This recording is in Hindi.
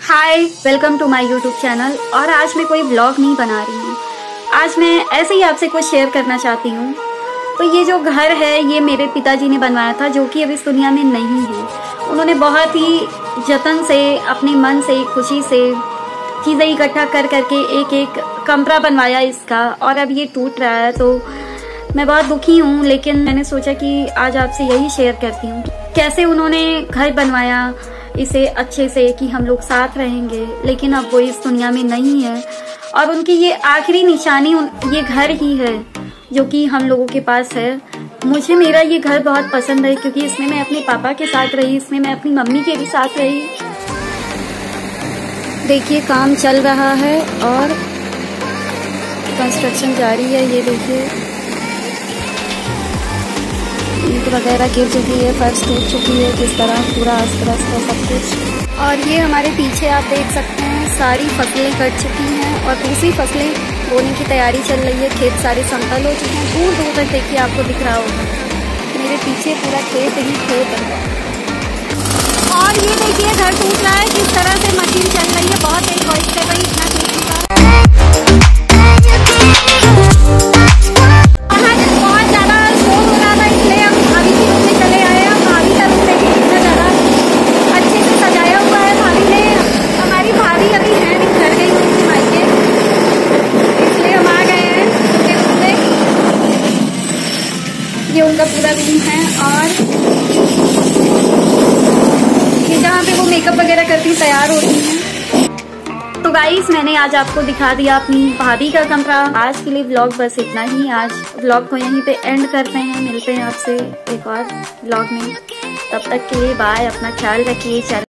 Hi, welcome to my YouTube channel. और आज मैं कोई व्लॉग नहीं बना रही हूँ। आज मैं ऐसे ही आपसे कुछ शेयर करना चाहती हूँ। तो ये जो घर है ये मेरे पिताजी ने बनवाया था, जो कि अब इस दुनिया में नहीं है। उन्होंने बहुत ही जतन से, अपने मन से, खुशी से चीज़ें इकट्ठा कर करके एक एक कमरा बनवाया इसका, और अब ये टूट रहा है। तो मैं बहुत दुखी हूँ, लेकिन मैंने सोचा कि आज आपसे यही शेयर करती हूँ कैसे उन्होंने घर बनवाया इसे अच्छे से, कि हम लोग साथ रहेंगे। लेकिन अब वो इस दुनिया में नहीं है, और उनकी ये आखिरी निशानी ये घर ही है जो कि हम लोगों के पास है। मुझे मेरा ये घर बहुत पसंद है, क्योंकि इसमें मैं अपने पापा के साथ रही, इसमें मैं अपनी मम्मी के भी साथ रही। देखिए काम चल रहा है और कंस्ट्रक्शन जारी है। ये देखिए ईंट वगैरह गिर चुकी है, फर्श टूट चुकी है, किस तरह पूरा अस्त-व्यस्त है सब कुछ। और ये हमारे पीछे आप देख सकते हैं सारी फसलें कट चुकी हैं और दूसरी फसलें बोने की तैयारी चल रही है। खेत सारे समतल हो चुके हैं, दूर दूर तक देखिए आपको दिख रहा होगा। मेरे पीछे पूरा खेत ही खेत है। और ये देखिए घर टूट रहा है, किस तरह से मशीन चल रही है, बहुत तेज होइस्ट है भाई, इतना टूट चुका है। बहुत ज्यादा शोर हो रहा था, इसलिए हम भाभी के रूम में चले आए। हम भाभी का रूम देखिए कितना ज्यादा अच्छे से सजाया हुआ है भाभी ने। हमारी भाभी अभी है नहीं, घर गई उनकी मायके, इसलिए हम आ गए हैं उनके रूम में। ये उनका पूरा रूम है, और ये जहाँ पे वो मेकअप वगैरह करती तैयार होती हैं। तो गाइस, मैंने आज आपको दिखा दिया अपनी भाभी का कमरा। आज के लिए व्लॉग बस इतना ही। आज व्लॉग को यहीं पे एंड करते हैं। मिलते हैं आपसे एक और व्लॉग में। तब तक के लिए बाय, अपना ख्याल रखिए।